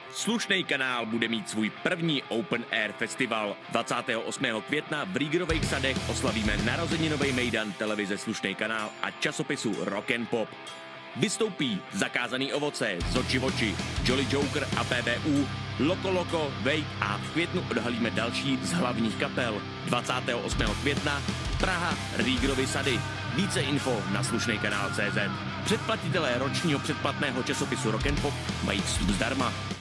Slušný kanál bude mít svůj první Open Air festival. 28. května v Rýgerových sadech oslavíme narozeninový mejdan televize Slušný kanál a časopisu Rock and Pop. Vystoupí Zakázaný ovoce, Z oči v oči, Jolly Joker a PVU, Loko Loko, Wake a v květnu odhalíme další z hlavních kapel. 28. května Praha, Rýgerovy sady. Více info na slušnejkanál.cz. Předplatitelé ročního předplatného časopisu Rock and Pop mají vstup zdarma.